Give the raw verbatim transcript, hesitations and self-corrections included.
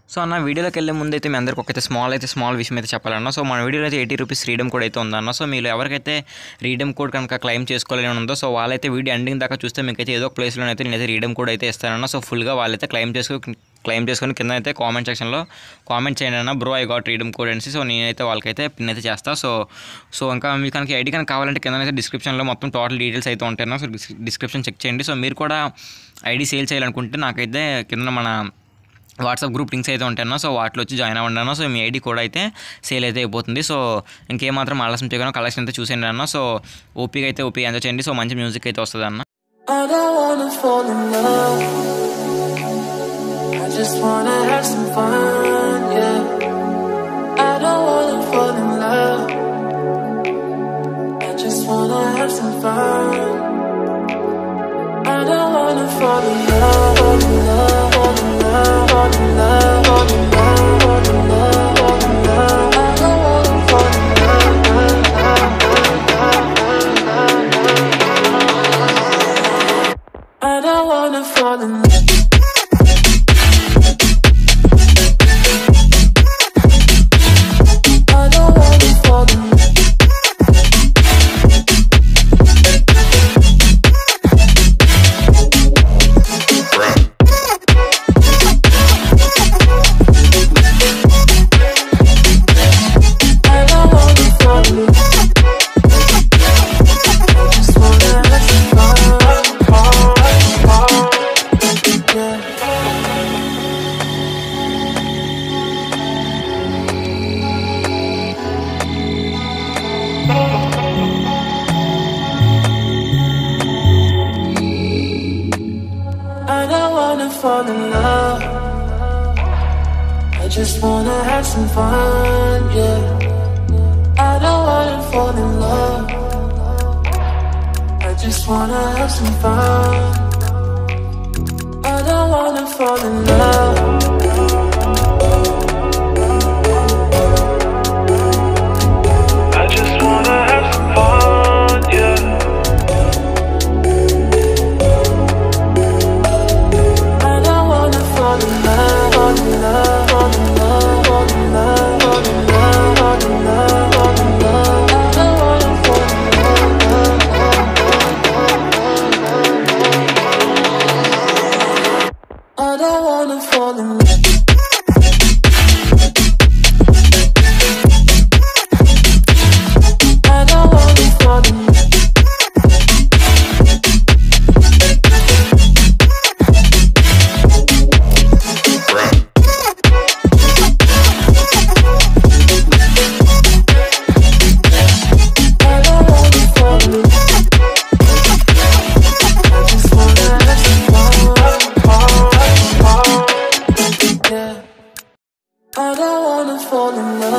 So అన్న వీడియోలోకి వెళ్ళే ముందు అయితే మీ అందరికి ఒకైతే స్మాల్ అయితే స్మాల్ విషయం అయితే చెప్పాలన్నా. సో మన వీడియోలో అయితే ఎయిటీ రూపీస్ రీడమ్ కోడ్ అయితే ఉందన్న. సో మీరు ఎవరికైతే రీడమ్ కోడ్ కనుక క్లెయిమ్ చేసుకోవాలని ఉందో సో వాళ్ళైతే వీడియో ఎండింగ్ దాకా చూస్తే మీకైతే ఏదో ఒక ప్లేస్లోనైతే నేనైతే రీడమ్ కోడ్ అయితే ఇస్తానన్న. సో ఫుల్గా వాళ్ళైతే క్లెయిమ్ చేసుకుని క్లెయిమ్ చేసుకుని కింద అయితే కామెంట్ సెక్షన్లో కామెంట్ చేయండి అన్న, bro I got redeem code అనేసి. సో నేనైతే వాళ్ళకైతే పిన్ అయితే చేస్తాను. సో సో ఇంకా మీకు కనుక ఐడి కనుక కావాలంటే కింద అయితే డిస్క్రిప్షన్లో మొత్తం టోటల్ డీటెయిల్స్ అయితే ఉంటాయి. సో డిస్క్రిప్షన్ చెక్ చేయండి. సో మీరు కూడా ఐడి సేల్ చేయాలనుకుంటే నాకైతే కింద మన వాట్సాప్ గ్రూప్ లింక్స్ అయితే ఉంటాయన్నా. సో వాటిలో వచ్చి జాయిన్ అవ్వండి అన్న. సో మీ ఐడి కూడా అయితే సేల్ అయితే అయిపోతుంది. సో ఇంకేమాత్రం ఆలస్యం చేయకుండా కలెక్షన్ అయితే చూసేయండి అన్న. సో ఓపీగా అయితే ఓపీ ఎంజాయ్ చేయండి. సో మంచి మ్యూజిక్ అయితే వస్తుంది అన్న. Fall in love. I just wanna have some fun, yeah. I don't wanna fall in love. I just wanna have some fun. I don't wanna fall in love. I just wanna have some fun, yeah. I don't wanna fall in love.